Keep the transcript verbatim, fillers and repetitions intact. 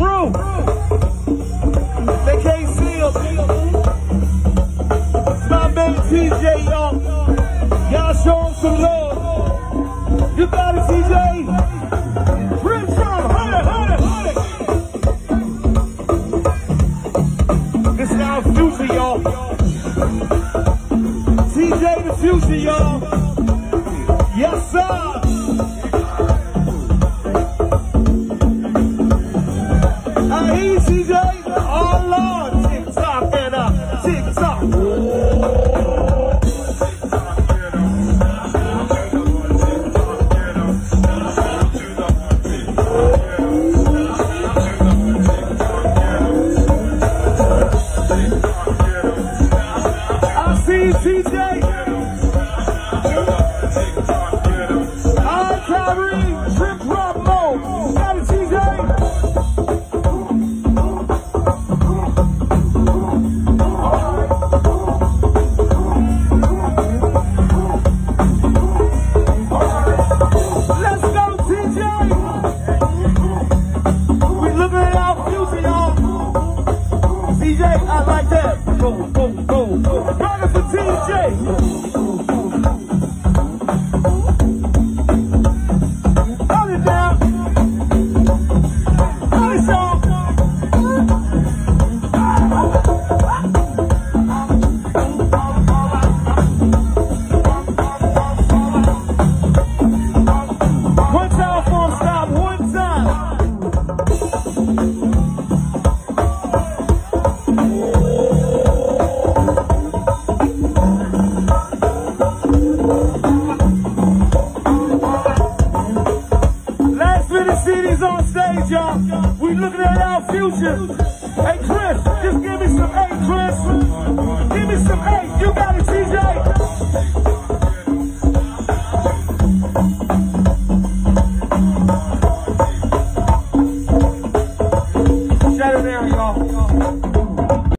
through. They can't see him. It's my man T J, y'all. Y'all show him some love. You got it, T J. Rip shot, hundred, hundred, hundred. This is our future, y'all. T J the future, y'all. Yes, sir. I hear you, T J. Oh, Lord. TikTok and uh, TikTok. I see you, T J. Alright, Kyrie, Trip Rock Mode. Got it, T J. Let's go, T J. We looking at our future, y'all. T J, I like that. Go, go, go, go. Running for T J. Hold it down. Hold it down. One time for him, stop. One time. Last minute cities on stage, y'all. We looking at our future. Hey, Chris, just give me some, hey, Chris. Give me some, hey, you got